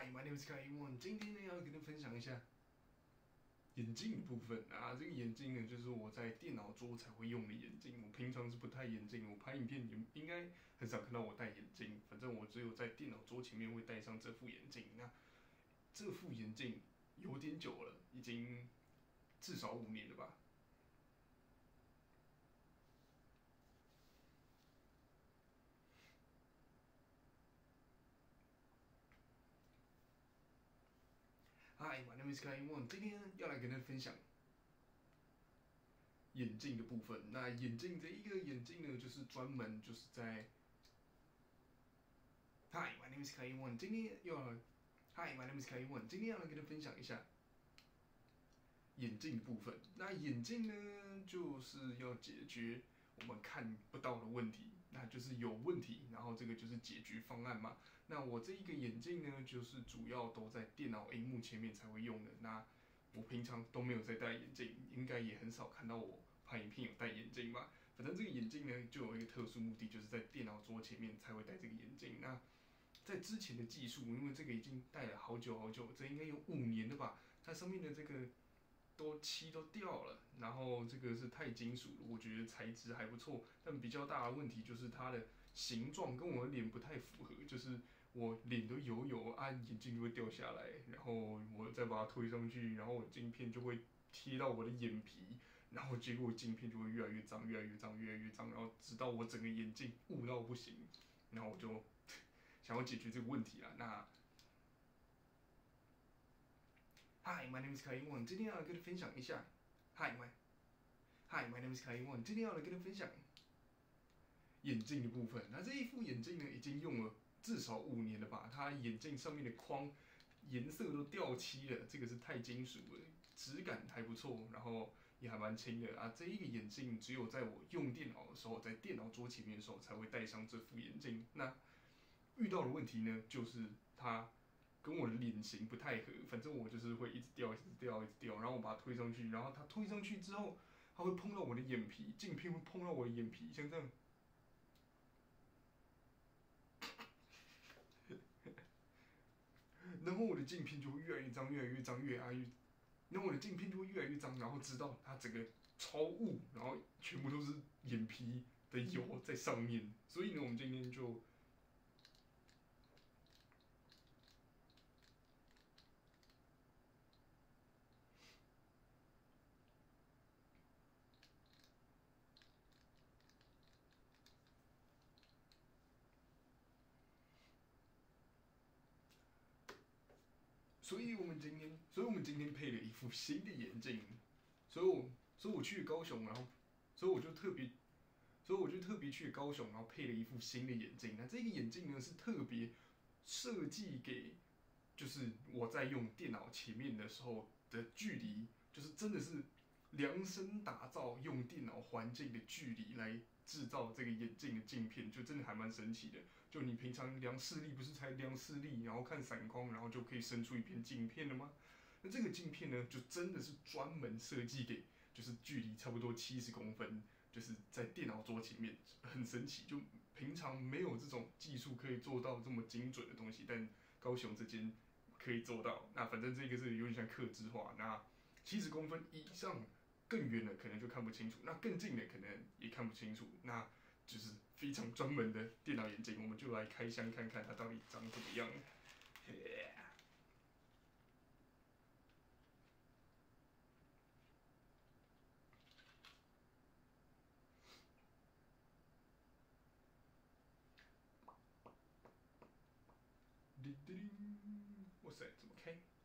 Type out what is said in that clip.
Hi, my name is Kai Won。今天呢，要跟大家分享一下眼镜的部分啊。这个眼镜呢，就是我在电脑桌才会用的眼镜。我平常是不戴眼镜，我拍影片应该很少看到我戴眼镜。反正我只有在电脑桌前面会戴上这副眼镜。那这副眼镜有点久了，已经至少5年了吧。Hi, my name is Kai Won。今天要来跟大家分享眼镜的部分。那眼镜这一个眼镜呢，就是专门就是在 Hi, my name is Kai Won。今天要来 Hi, my name is Kai Won。今天要来跟大家分享一下眼镜的部分。那眼镜呢，就是要解决我们看不到的问题，那就是有问题，然后这个就是解决方案嘛。那我这一个眼镜呢，就是主要都在电脑荧幕前面才会用的。那我平常都没有在戴眼镜，应该也很少看到我拍影片有戴眼镜吧。反正这个眼镜呢，就有一个特殊目的，就是在电脑桌前面才会戴这个眼镜。那在之前的技术，因为这个已经戴了好久好久，这应该有5年了吧。它上面的这个漆都掉了，然后这个是钛金属的，我觉得材质还不错，但比较大的问题就是它的形状跟我的脸不太符合，就是我脸都油啊，眼镜就会掉下来，然后我再把它推上去，然后镜片就会贴到我的眼皮，然后结果镜片就会越来越脏，越来越脏，越来越脏，然后直到我整个眼镜雾到不行，然后我就想要解决这个问题啊。那Hi, my name is Kai Won。今天要来跟你分享一下Hi, my name is Kai Won。今天要来跟你分享眼镜的部分。那这一副眼镜呢，已经用了至少5年了吧？它眼镜上面的框颜色都掉漆了，这个是钛金属的，质感还不错，然后也还蛮轻的啊。这一个眼镜只有在我用电脑的时候，在电脑桌前面的时候才会戴上这副眼镜。那遇到的问题呢，就是它跟我的脸型不太合，反正我就是会一直掉，一直掉，一直掉，然后我把它推上去，然后它推上去之后，它会碰到我的眼皮，镜片会碰到我的眼皮，像这样，然后我的镜片就会越来越脏，越来越脏，然后我的镜片就会越来越脏，然后直到它整个超雾，然后全部都是眼皮的油在上面，所以呢，我们今天就所以我们今天配了一副新的眼镜，所以我去高雄，然后所以我就特别，所以我就特别去高雄，然后配了一副新的眼镜。那这个眼镜呢是特别设计给，就是我在用电脑前面的时候的距离，就是真的是量身打造用电脑环境的距离来制造这个眼镜的镜片，就真的还蛮神奇的。就你平常量视力不是才量视力，然后看散光，然后就可以生出一片镜片了吗？那这个镜片呢，就真的是专门设计给，就是距离差不多70公分，就是在电脑桌前面，很神奇。就平常没有这种技术可以做到这么精准的东西，但高雄这间可以做到。那反正这个是有点像客制化，那70公分以上更远了可能就看不清楚，那更近的可能也看不清楚。那就是非常专门的电脑眼镜，我们就来开箱看看它到底长怎么样。叮叮，哇塞，怎么开？